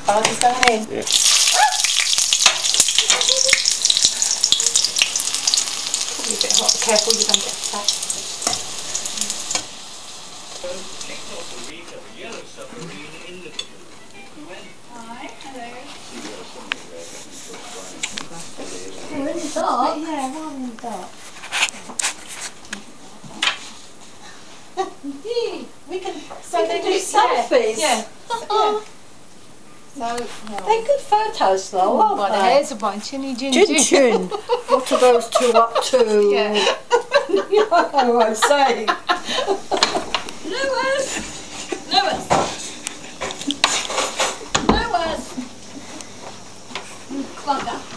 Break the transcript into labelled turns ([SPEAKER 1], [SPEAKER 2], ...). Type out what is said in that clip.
[SPEAKER 1] Party's going in.
[SPEAKER 2] Yeah.
[SPEAKER 1] Probably a bit hot. Careful, you're going to get attacked.
[SPEAKER 3] Hi, hello.
[SPEAKER 1] Oh, in the dark? Yeah, rather in the dark. We can. So they do selfies. Yeah. Yeah.
[SPEAKER 3] So,
[SPEAKER 1] They're good photos, though, aren't
[SPEAKER 3] the
[SPEAKER 1] they?
[SPEAKER 3] hairs are biting. Chinny Jin
[SPEAKER 1] Chin. What are those two up to?
[SPEAKER 3] Yeah.
[SPEAKER 1] I won't say.
[SPEAKER 3] Lewis! Lewis! Lewis! You clugger.